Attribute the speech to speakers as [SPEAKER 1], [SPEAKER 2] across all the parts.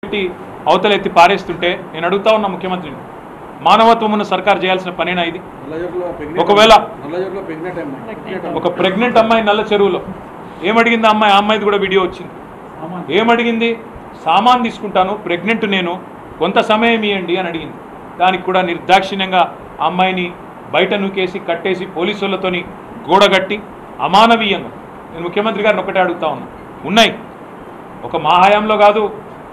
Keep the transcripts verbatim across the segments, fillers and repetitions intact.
[SPEAKER 1] పెట్టి అవతల ఎత్తి పారేస్తుంటే నేను అడుగుతా ఉన్నా ముఖ్యమంత్రిని, మానవత్వం ఉన్న సర్కార్ చేయాల్సిన పనేనా ఇది? ఒకవేళ ఒక ప్రెగ్నెంట్ అమ్మాయి నల్ల చెరువులో ఏమడిగింది అమ్మాయి? ఆ అమ్మాయిది కూడా వీడియో వచ్చింది. ఏమడిగింది? సామాన్ తీసుకుంటాను, ప్రెగ్నెంట్ నేను, కొంత సమయం ఇవ్వండి అని అడిగింది. దానికి కూడా నిర్దాక్షిణ్యంగా ఆ అమ్మాయిని బయట నూకేసి కట్టేసి పోలీసులతోని గోడగట్టి అమానవీయంగా. నేను ముఖ్యమంత్రి గారిని ఒకటే అడుగుతా ఉన్నా, ఉన్నాయి ఒక మా హయాంలో కాదు,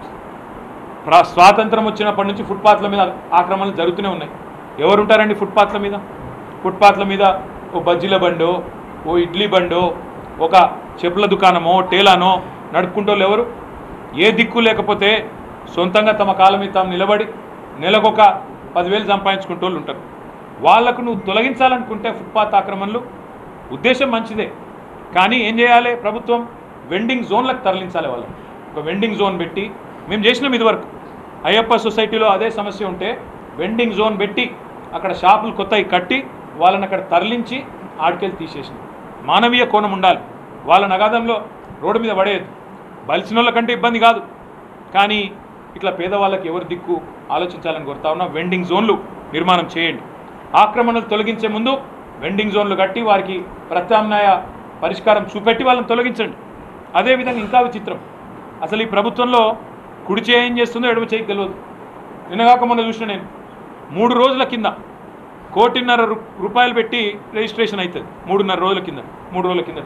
[SPEAKER 1] స్వాతంత్రం వచ్చినప్పటి నుంచి ఫుట్పాత్ల మీద ఆక్రమణలు జరుగుతూనే ఉన్నాయి. ఎవరు ఉంటారండి ఫుట్పాత్ల మీద? ఫుట్పాత్ల మీద ఓ బజ్జీల బండో, ఓ ఇడ్లీ బండో, ఒక చెప్పుల దుకాణమో టేలానో నడుపుకుంటోళ్ళు ఎవరు? ఏ దిక్కు లేకపోతే సొంతంగా తమ కాళ్ళ మీద తాము నిలబడి నెలకొక పదివేలు సంపాదించుకుంటోళ్ళు ఉంటారు. వాళ్లకు నువ్వు తొలగించాలనుకుంటే ఫుట్పాత్ ఆక్రమణలు ఉద్దేశం మంచిదే, కానీ ఏం చేయాలి? ప్రభుత్వం వెండింగ్ జోన్లకు తరలించాలి. వాళ్ళని ఒక వెండింగ్ జోన్ పెట్టి, మేము చేసినాం ఇదివరకు అయ్యప్ప సొసైటీలో అదే సమస్య ఉంటే వెండింగ్ జోన్ పెట్టి అక్కడ షాపులు కొత్తవి కట్టి వాళ్ళని అక్కడ తరలించి ఆడికెళ్ళి తీసేసినాం. మానవీయ కోణం ఉండాలి. వాళ్ళ నగాదంలో రోడ్డు మీద పడేయద్దు. బలిసిన వాళ్ళకంటే ఇబ్బంది కాదు, కానీ ఇట్లా పేదవాళ్ళకి ఎవరు దిక్కు ఆలోచించాలని కోరుతా ఉన్నా. వెండింగ్ జోన్లు నిర్మాణం చేయండి. ఆక్రమణలు తొలగించే ముందు వెండింగ్ జోన్లు కట్టి వారికి ప్రత్యామ్నాయ పరిష్కారం చూపెట్టి వాళ్ళని తొలగించండి. అదేవిధంగా ఇంకా విచిత్రం, అసలు ఈ ప్రభుత్వంలో కుడి చేయి ఏం చేస్తుందో ఎడమ చేయికి తెలియదు. నిన్నగాక మొన్న చూసిన నేను, మూడు రోజుల కింద కోటిన్నర రూపాయలు పెట్టి రిజిస్ట్రేషన్ అవుతుంది. మూడున్నర రోజుల కింద మూడు రోజుల కింద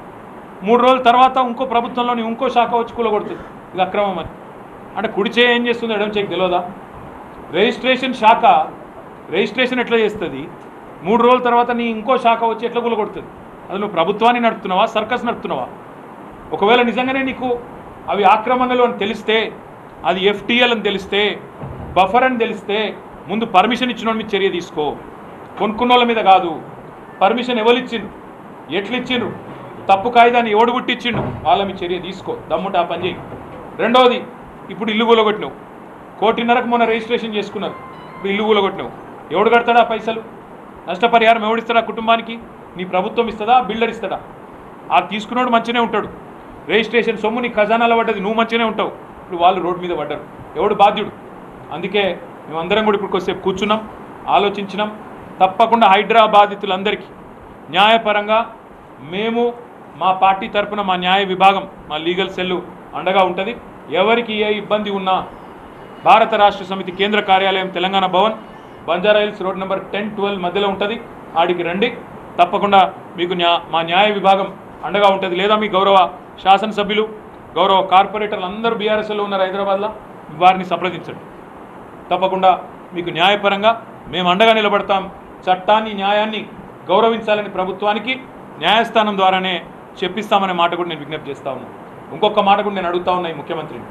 [SPEAKER 1] మూడు రోజుల తర్వాత ఇంకో ప్రభుత్వంలోని ఇంకో శాఖ వచ్చి కూలగొడుతుంది. ఇది అక్రమం అని. అంటే కుడి చేయి ఏం చేస్తుందో ఎడమ చేయికి తెలియదా? రిజిస్ట్రేషన్ శాఖ రిజిస్ట్రేషన్ ఎట్లా చేస్తుంది? మూడు రోజుల తర్వాత నీ ఇంకో శాఖ వచ్చి ఎట్లా కూలగొడుతుంది? అది నువ్వు ప్రభుత్వాన్ని నడుపుతున్నావా, సర్కస్ నడుపుతున్నావా? ఒకవేళ నిజంగానే నీకు అవి ఆక్రమణలు అని తెలిస్తే, అది ఎఫ్టీఎల్ అని తెలిస్తే, బఫర్ అని తెలిస్తే ముందు పర్మిషన్ ఇచ్చిన మీద చర్య తీసుకో. కొనుక్కున్న వాళ్ళ మీద కాదు. పర్మిషన్ ఎవరు ఇచ్చిండు, ఎట్లు ఇచ్చిండ్రు, తప్పు కాయిదాన్ని ఎవడు గుట్టిచ్చిండు, వాళ్ళ మీద చర్య తీసుకో. దమ్ముంటే ఆ పని చేయి. రెండవది, ఇప్పుడు ఇల్లు కూలగొట్టినావు. కోటిన్నరకు మొన్న రిజిస్ట్రేషన్ చేసుకున్నారు, ఇప్పుడు ఇల్లు కూలగొట్టినావు. ఎవడు కడతాడా పైసలు? నష్టపరిహారం ఎవడిస్తాడా కుటుంబానికి? నీ ప్రభుత్వం ఇస్తుందా, బిల్డర్ ఇస్తాడా? ఆ తీసుకున్నాడు మంచిగానే ఉంటాడు. రిజిస్ట్రేషన్ సొమ్ము నీ ఖజానాలో పడ్డది, నువ్వు మంచిగానే ఉంటావు. ఇప్పుడు వాళ్ళు రోడ్డు మీద పడ్డారు. ఎవడు బాధ్యుడు? అందుకే మేమందరం కూడా ఇప్పుడు కొద్దిసేపు కూర్చున్నాం, ఆలోచించినాం. తప్పకుండా హైడ్రా బాధితులందరికీ న్యాయపరంగా మేము మా పార్టీ తరఫున మా న్యాయ విభాగం, మా లీగల్ సెల్లు అండగా ఉంటుంది. ఎవరికి ఏ ఇబ్బంది ఉన్నా భారత రాష్ట్ర సమితి కేంద్ర కార్యాలయం Telangana Bhavan, Banjara hills road number ten twelve మధ్యలో ఉంటుంది. ఆడికి రండి, తప్పకుండా మీకు న్యా మా న్యాయ విభాగం అండగా ఉంటుంది. లేదా మీ గౌరవ శాసనసభ్యులు, గౌరవ కార్పొరేటర్లు అందరూ బీఆర్ఎస్లో ఉన్నారు హైదరాబాద్లో, వారిని సంప్రదించండి. తప్పకుండా మీకు న్యాయపరంగా మేము అండగా నిలబడతాం. చట్టాన్ని, న్యాయాన్ని గౌరవించాలని ప్రభుత్వానికి న్యాయస్థానం ద్వారానే చెప్పిస్తామనే మాట కూడా నేను విజ్ఞప్తి చేస్తా ఉన్నాను. ఇంకొక మాట కూడా నేను అడుగుతా ఉన్నా ఈ ముఖ్యమంత్రిని.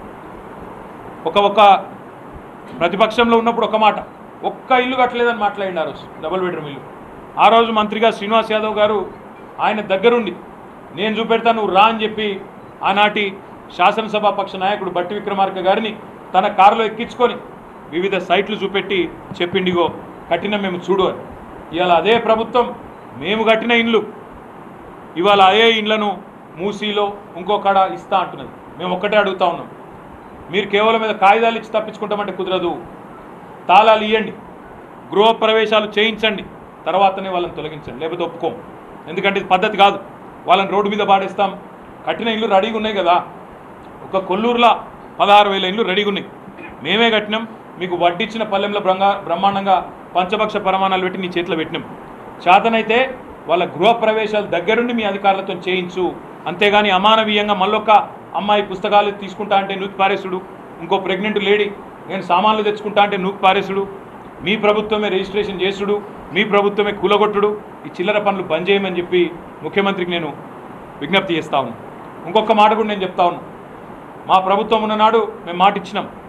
[SPEAKER 1] ఒక ఒక ప్రతిపక్షంలో ఉన్నప్పుడు ఒక మాట, ఒక్క ఇల్లు కట్టలేదని మాట్లాడింది ఆ రోజు, డబుల్ బెడ్రూమ్ ఇల్లు. ఆ రోజు మంత్రిగా శ్రీనివాస్ యాదవ్ గారు ఆయన దగ్గరుండి నేను చూపెడతాను నువ్వు రా అని చెప్పి ఆనాటి శాసనసభా పక్ష నాయకుడు బట్టి విక్రమార్క గారిని తన కారులో ఎక్కించుకొని వివిధ సైట్లు చూపెట్టి చెప్పిండిగో కట్టిన మేము చూడు అని. ఇవాళ అదే ప్రభుత్వం మేము కట్టిన ఇండ్లు ఇవాళ అదే ఇండ్లను మూసీలో ఇంకో కాడ ఇస్తా అంటున్నది. మేము ఒక్కటే అడుగుతా ఉన్నాం, మీరు కేవలం మీద కాగితాలు ఇచ్చి తప్పించుకుంటామంటే కుదరదు. తాళాలు ఇవ్వండి, గృహప్రవేశాలు చేయించండి, తర్వాతనే వాళ్ళని తొలగించండి, లేకపోతే ఒప్పుకోం. ఎందుకంటే ఇది పద్ధతి కాదు. వాళ్ళని రోడ్డు మీద పాడేస్తాం. కట్టిన ఇల్లు రెడీగా ఉన్నాయి కదా, ఒక కొల్లూరులో పదహారు వేల ఇల్లు రెడీగా ఉన్నాయి, మేమే కట్టినాం. మీకు వడ్డిచ్చిన పల్లెంలో బ్రంగా బ్రహ్మాండంగా పంచపక్ష పరమాణాలు పెట్టి నీ చేతిలో పెట్టినాం. చేతనైతే వాళ్ళ గృహప్రవేశాలు దగ్గరుండి మీ అధికారులతో చేయించు. అంతేగాని అమానవీయంగా మళ్ళొక్క అమ్మాయి పుస్తకాలు తీసుకుంటా అంటే నూకి పారేసుడు, ఇంకో ప్రెగ్నెంట్ లేడీ నేను సామాన్లు తెచ్చుకుంటా అంటే నూకి పారేసుడు, మీ ప్రభుత్వమే రిజిస్ట్రేషన్ చేసుడు, మీ ప్రభుత్వమే కూలగొట్టుడు, ఈ చిల్లర పనులు బంద్ చేయమని చెప్పి ముఖ్యమంత్రికి నేను విజ్ఞప్తి చేస్తా ఉన్నాను. ఇంకొక మాట కూడా నేను చెప్తా ఉన్నాను. మా ప్రభుత్వం ఉన్ననాడు మేము మాట ఇచ్చినాం,